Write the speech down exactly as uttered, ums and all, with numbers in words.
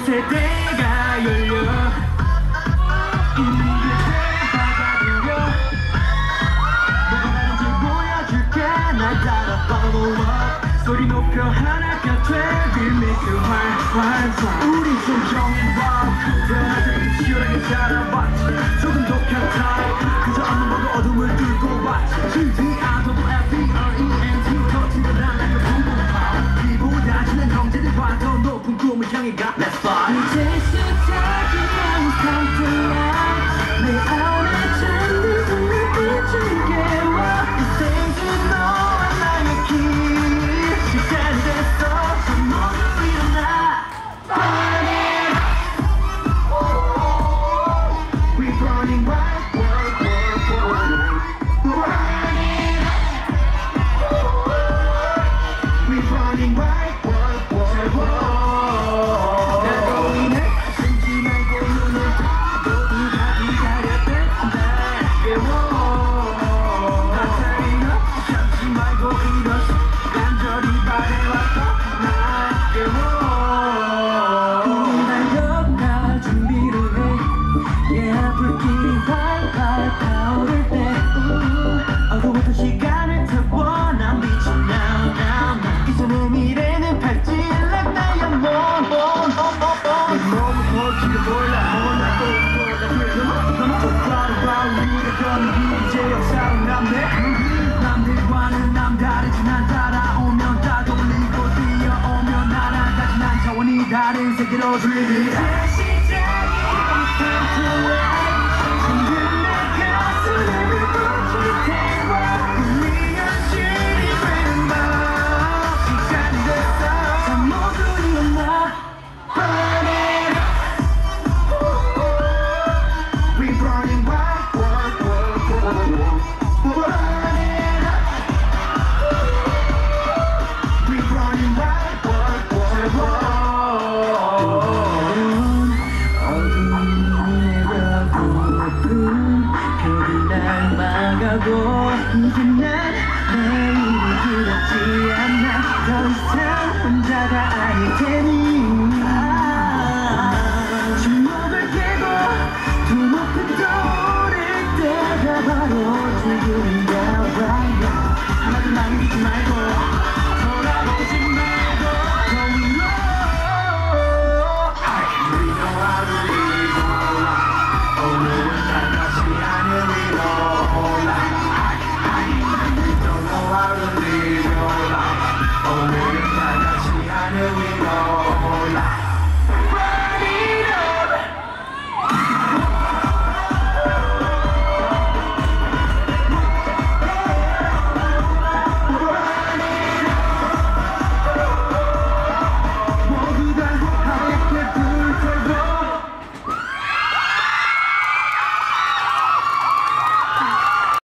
세대가 열려 이미 그대 받아들여 뭐가 다른지 보여줄게 날 따라 follow up 소리 높여 하나가 돼 We make you 활활활 우리 조용히 봐 태어날 때 치열하게 살아봤지 조금 더 펴타 그저 앞만 보고 어둠을 뚫고 왔지 G D I double F E R E N T 더 친절한 like a 붕붕파 비보다 지난 형제들과 더 높은 꿈을 향해 가 Let's fly 이제 시작이야 Time to life 내 안에 잠든 눈빛을 깨워 이 생은 너와 나의 길 시간이 됐어 저 모두 일어나 Burn it up We burning bright work work work Burn it up We burning bright work work work 나로 인해 숨지 말고 눈을 모두 다 기다렸던 날 깨워 나타나 참지 말고 일어서 간절히 바래왔던 날 깨워 우리 달려갈 준비를 해 Yeah 불길이 활활 타오를 때 어두웠던 시간을 태워 난 빛이 now now now 이 손의 미래는 밝지 like diamond 내 몸을 보지도 몰라 몰라 또 몰라 그래도 너무 좋더라 우리가 거는 이제 역사로 남네 남들과는 남다르지 난 따라오면 따돌리고 뛰어오면 날아가지 난 차원이 다른 세계로 들리리 Time to life 지금 내 가슴을 불꽃이 태워 우리 현실이 되는 밤 시간이 됐어 자 모두 일어나 Burn it up We burning bright work work work Burn it up We burning bright work work work 별이 날 막아도 이제 난 내일이 두렵지 않아 더 이상 혼자가 아닐 테니 주먹을 깨고 더 높은 돌을 때가 바로 지금인가 right now 하나도 남기지 말고